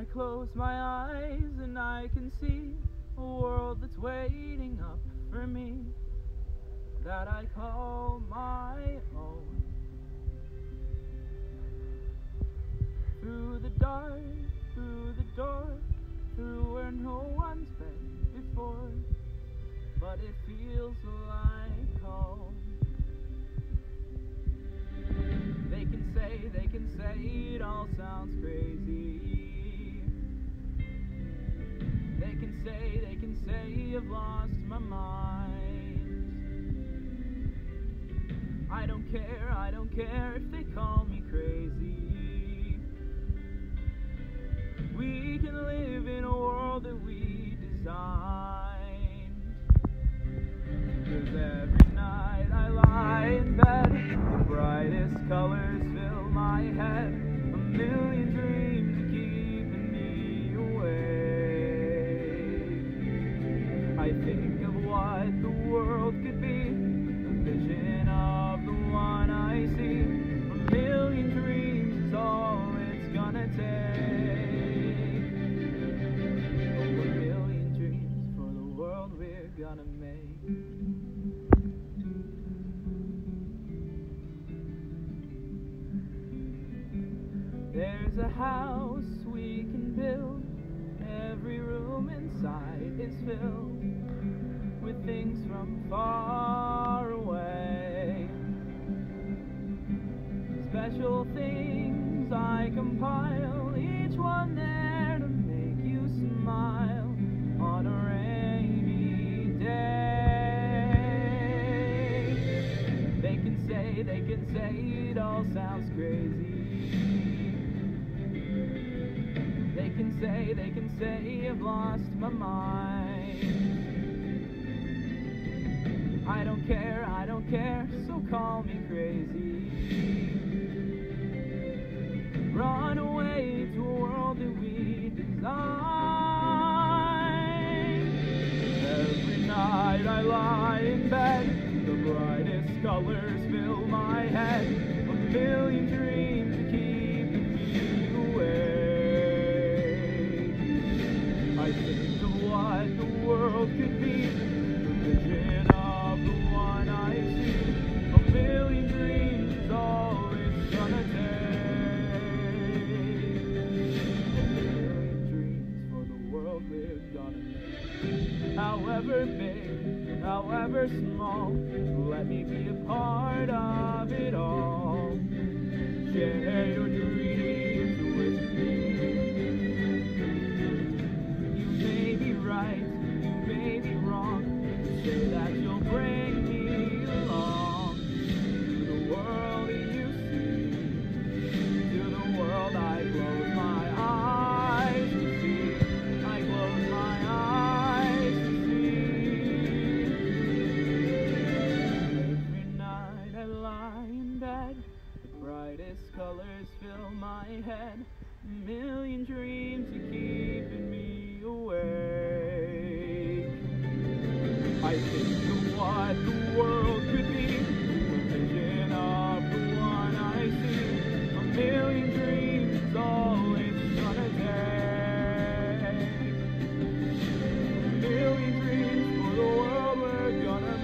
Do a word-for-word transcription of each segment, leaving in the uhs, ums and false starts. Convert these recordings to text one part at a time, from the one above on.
I close my eyes and I can see a world that's waiting up for me, that I call my own. Through the dark, through the door, through where no one's been before, but it feels like home. They can say, they can say it all sounds crazy. They can say, they can say I've lost my mind. I don't care, I don't care if they call me crazy. We can live in a world that we designed. 'Cause every night I lie in bed, the brightest colors fill my head, a million dreams are keeping me awake. I think of what the world could be, a vision of the one I see. A million dreams is all it's gonna take. Oh, a million dreams for the world we're gonna make. There's a house we can build, every room inside is filled with things from far away. Special things I compile, each one there to make you smile on a rainy day. They can say, they can say it all sounds crazy. They can say, they can say I've lost my mind. I don't care, I don't care, so call me crazy. Run away to a world that we designed. Every night I lie in bed, the brightest colors fill my head, a million dreams are keeping me awake. I think of what the world could be, the vision of the one I see. A million dreams is all it's gonna take. A million dreams for the world we're gonna make. However big, however small, let me be a part of it all. Share your dreams with me. You may be right, you may be wrong, say that you'll bring me along to the world that you see, to the world I close my eyes to see, I close my eyes to see. Every night I lie in bed, the brightest colors fill my head, a million dreams are keeping me awake. I think of what the world could be, the vision of the one I see. A million dreams is all it's gonna take. A million dreams for the world we're gonna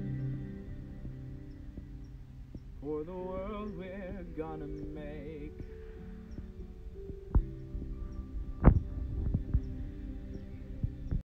make. For the world we're gonna make.